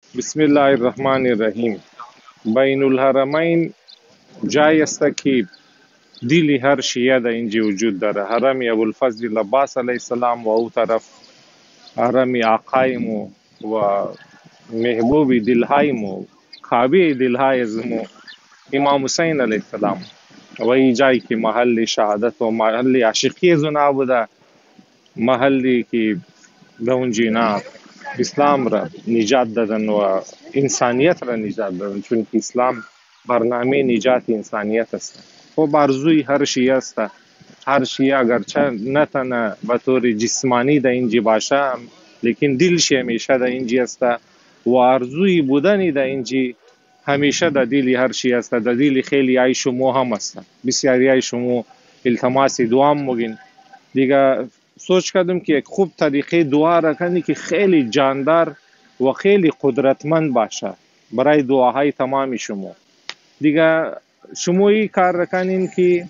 بسم الله الرحمن الرحیم. بین الحرمین جای است که دلی هر شیعه در اینجا وجود داره. حرم ابوالفضل عباس علیه السلام و او طرف حرم آقایمو و محبوب دلهایمو، کعبه دلهای زمو امام حسین علیه السلام و این جایی که محل شهادت و محل عاشقی زنا بوده، محلی که به اون جینا اسلام را نجات دادن و انسانیت را نجات دادن، چون که اسلام برنامه نجات انسانیت است. خب آرزوی هر شیعه است، هر شیعه اگرچه نه تنها به طور جسمانی در اینجا باشه، لیکن دلش همیشه در اینجا است و آرزوی بودن در اینجا همیشه در دل هر شیعه است. در دل خیلی های شما هم است، بسیاری های شما التماس دعا موگین دیگه. سوچ کردم که یک خوب طریقه دعا را کنی که خیلی جاندار و خیلی قدرتمند باشه برای دعاهای تمام شما. دیگه شما این کار را کنین که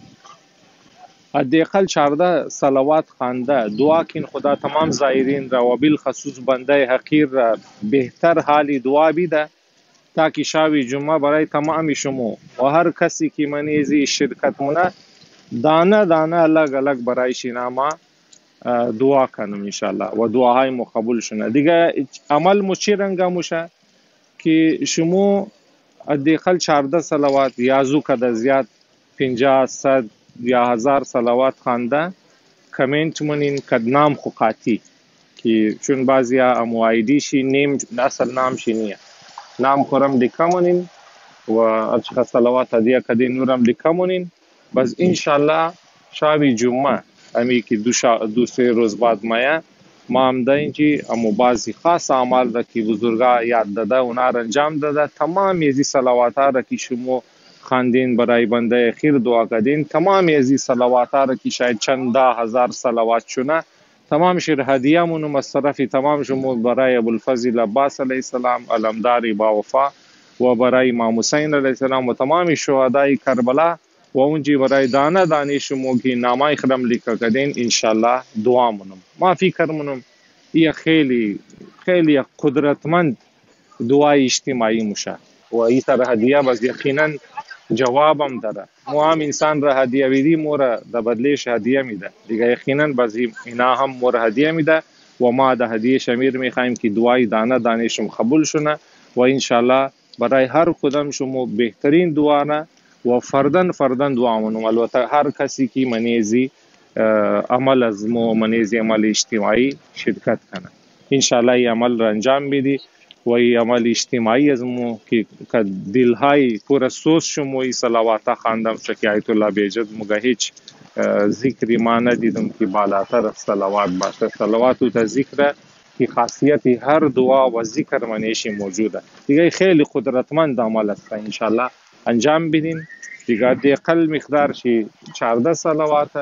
حداقل 14 صلوات خوانده دعا کن خدا تمام زائرین را و بالخصوص بنده حقیر را بهتر حالی دعا بیده، تاکه شب جمعه برای تمام شما و هر کسی که منیزی شرکت مونه دانه دانه الگ الگ برای شنامه دعا کنم انشالله و دعاهای مو قبول شونه. دیگه عمل مو چی رنگه موشه که شما حداقل 14 صلوات یا زو کده زیاد 50 100 یا 1000 صلوات خوانده کامنت منین کد نام خو قاطی، که چون بعضی اموایدی شی نیم اصل نام شی نیه، نام خورم دیکمونین و ارچخ صلوات هدیه کدی نورم دیکمونین. بس انشالله شب جمعه امی که دو سه روز بعد ما هم ده اینجی امو بعضی خاص اعمال را که بزرگا یاد داده اونا را انجام داده. تمام ازی صلوات ها را که شما خواندین برای بنده خیر دعا کردین، تمام ازی صلوات ها را که شاید چند ده هزار صلوات شونه، تمام شیر هدیه منو مصرفی تمام شما برای ابوالفضل عباس علیه السلام علمدار با وفا و برای امام حسین علیه السلام و تمام شهدای کربلا و اونجی برای دانه دانه شما که نامای خرم لیکا کردین انشالله دعا منم. ما فکر منم این خیلی خیلی قدرتمند دعای اجتماعی موشه و این تر هدیه بس یقینا جوابم داره. مو هم انسان را هدیه بیدی مورا در بدلش هدیه میده دیگه، یقینا بس اینا هم مورا هدیه میده و ما در هدیه شمیر میخوایم که دعای دانه دانه شما قبول شونه و انشالله برای هر کدام شما بهترین دعا نه و فردن دعا منم. البته هر کسی که منیزی عمل از مو منیزی عمل اجتماعی شرکت کنه انشالله ای عمل را انجام بدی و ای عمل اجتماعی از مو که دلهای پر سوز شما ای صلوات خواندم چکی آیت الله بیجد مگه هیچ ذکری ما ندیدم که بالاتر از صلوات باشه. صلوات و ذکر که خاصیت هر دعا و ذکر منیشی موجوده دیگه، خیلی قدرتمند عمل است. انشالله انجام بدین دیگه. دیقل مقدار شی 14 صلوات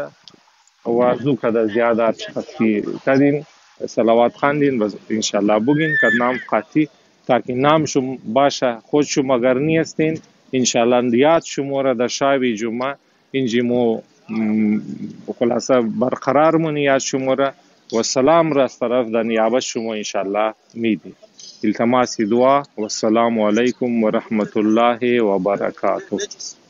و ارزو کده زیاده چخصی کدین صلوات خواندین بس انشالله بگین که نام قاطی تاکه نام شما باشه خود شما اگر نیستین انشالله یاد شما را در شب جمعه اینجی مو خلاصه برقرار مونی یاد شما را و سلام را از طرف در نیابت شما انشالله میدی. التماس دعا و السلام علیکم و رحمت الله و برکاته.